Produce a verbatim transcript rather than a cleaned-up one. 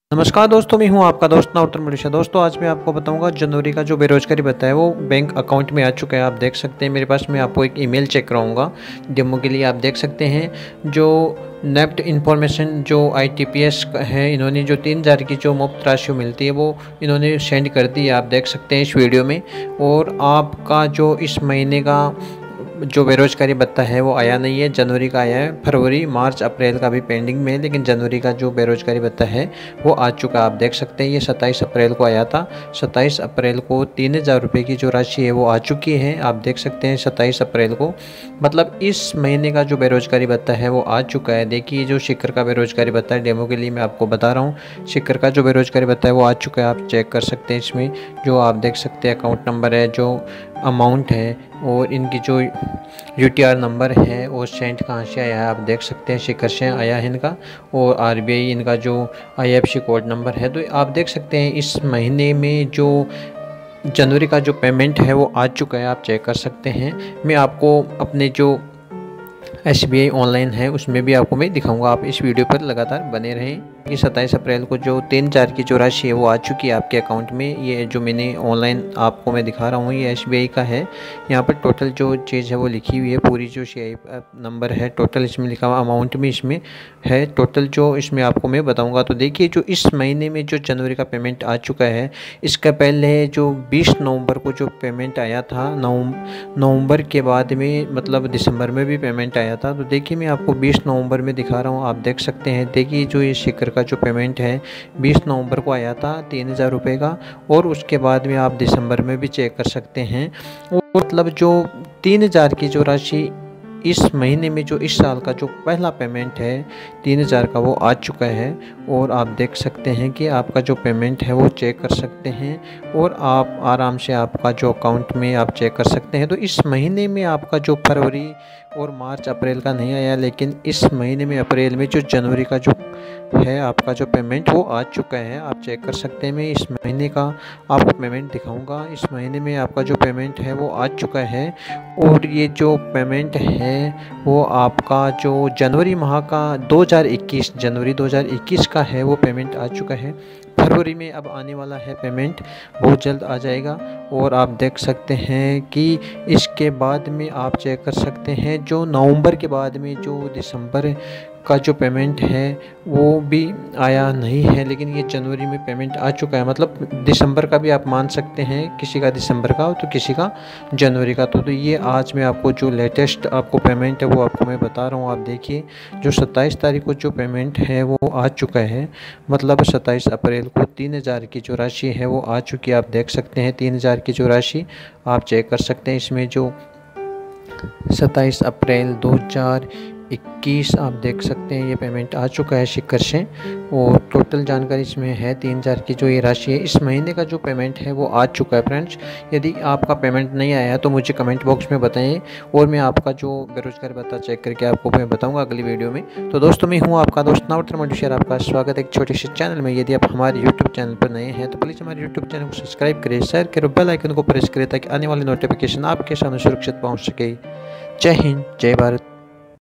नमस्कार दोस्तों, मैं हूं आपका दोस्त नवोत्तर मनीषा। दोस्तों आज मैं आपको बताऊंगा जनवरी का जो बेरोजगारी भत्ता है वो बैंक अकाउंट में आ चुका है। आप देख सकते हैं मेरे पास, मैं आपको एक ईमेल चेक कराऊंगा डेमो के लिए। आप देख सकते हैं जो नेफ्ट इन्फॉर्मेशन जो आईटीपीएस है, इन्होंने जो तीन हज़ार की जो मुफ्त राशि मिलती है वो इन्होंने सेंड कर दी है। आप देख सकते हैं इस वीडियो में। और आपका जो इस महीने का जो बेरोजगारी भत्ता है वो आया नहीं है, जनवरी का आया है। फरवरी, मार्च, अप्रैल का भी पेंडिंग में है, लेकिन जनवरी का जो बेरोजगारी भत्ता है वो आ चुका है। आप देख सकते हैं ये सत्ताईस अप्रैल को आया था। सत्ताईस अप्रैल को तीन हज़ार रुपये की जो राशि है वो आ चुकी है। आप देख सकते हैं सत्ताईस अप्रैल को, मतलब इस महीने का जो बेरोजगारी भत्ता है वो आ चुका है। देखिए जो शिखर का बेरोजगारी भत्ता है, डेमो के लिए मैं आपको बता रहा हूँ। शिखर का जो बेरोजगारी भत्ता है वो आ चुका है, आप चेक कर सकते हैं। इसमें जो आप देख सकते हैं अकाउंट नंबर है, जो अमाउंट है और इनकी जो यूटीआर नंबर है और सेंड कहाँ से आया है आप देख सकते हैं। शिखर से आया है इनका, और आरबीआई इनका जो आईएफएससी कोड नंबर है। तो आप देख सकते हैं इस महीने में जो जनवरी का जो पेमेंट है वो आ चुका है, आप चेक कर सकते हैं। मैं आपको अपने जो एसबीआई ऑनलाइन है उसमें भी आपको मैं दिखाऊंगा। आप इस वीडियो पर लगातार बने रहें। कि सत्ताईस अप्रैल को जो तीन चार की जो राशि है वो आ चुकी है आपके अकाउंट में। ये जो मैंने ऑनलाइन आपको मैं दिखा रहा हूँ ये एसबीआई का है। यहाँ पर टोटल जो चीज़ है वो लिखी हुई है, पूरी जो शेयर नंबर है टोटल इसमें लिखा हुआ, अमाउंट भी इसमें है टोटल जो इसमें आपको मैं बताऊँगा। तो देखिए जो इस महीने में जो जनवरी का पेमेंट आ चुका है, इसका पहले जो बीस नवंबर को जो पेमेंट आया था, नवंबर के बाद में मतलब दिसंबर में भी पेमेंट आया था। तो देखिए मैं आपको बीस नवंबर में दिखा रहा हूँ, आप देख सकते हैं। देखिए जो ये शिखर का जो पेमेंट है बीस नवंबर को आया था तीन हज़ार रुपये का, और उसके बाद में आप दिसंबर में भी चेक कर सकते हैं। और मतलब जो तीन हज़ार की जो राशि इस महीने में जो इस साल का जो पहला पेमेंट है तीन हज़ार का वो आ चुका है। और आप देख सकते हैं कि आपका जो पेमेंट है वो चेक कर सकते हैं, और आप आराम से आपका जो अकाउंट में आप चेक कर सकते हैं। तो इस महीने में आपका जो फरवरी और मार्च अप्रैल का नहीं आया, लेकिन इस महीने में अप्रैल में जो जनवरी का जो है आपका जो पेमेंट वो आ चुका है, आप चेक कर सकते हैं। मैं इस महीने का आपको पेमेंट दिखाऊंगा। इस महीने में आपका जो पेमेंट है वो आ चुका है, और ये जो पेमेंट है वो आपका जो जनवरी माह का दो हज़ार इक्कीस जनवरी दो हज़ार इक्कीस का है वो पेमेंट आ चुका है। फरवरी में अब आने वाला है पेमेंट, बहुत जल्द आ जाएगा। और आप देख सकते हैं कि इसके बाद में आप चेक कर सकते हैं जो नवंबर के बाद में जो दिसंबर का जो पेमेंट है वो भी आया नहीं है, लेकिन ये जनवरी में पेमेंट आ चुका है। मतलब दिसंबर का भी आप मान सकते हैं, किसी का दिसंबर का तो किसी का जनवरी का। तो, तो ये आज मैं आपको जो लेटेस्ट आपको पेमेंट है वो आपको मैं बता रहा हूँ। आप देखिए जो सत्ताईस तारीख को जो पेमेंट है वो आ चुका है, मतलब सत्ताईस अप्रैल को तीन हज़ार की जो राशि है वो आ चुकी है। आप देख सकते हैं तीन हज़ार की जो राशि आप चेक कर सकते हैं। इसमें जो सत्ताईस अप्रैल दो हज़ार इक्कीस आप देख सकते हैं ये पेमेंट आ चुका है शिखर से, और टोटल जानकारी इसमें है तीन हज़ार की जो ये राशि है। इस महीने का जो पेमेंट है वो आ चुका है फ्रेंड्स। यदि आपका पेमेंट नहीं आया तो मुझे कमेंट बॉक्स में बताएं, और मैं आपका जो बेरोजगार भत्ता चेक करके आपको मैं बताऊंगा अगली वीडियो में। तो दोस्तों मैं हूँ आपका दोस्त नवोत्तर मनीषा, आपका स्वागत है एक छोटे से चैनल में। यदि आप हमारे यूट्यूब चैनल पर नए हैं तो प्लीज़ हमारे यूट्यूब चैनल को सब्सक्राइब करें, शेयर करें, बेल आइकन को प्रेस करें ताकि आने वाली नोटिफिकेशन आपके सामने सुरक्षित पहुँच सके। जय हिंद, जय भारत।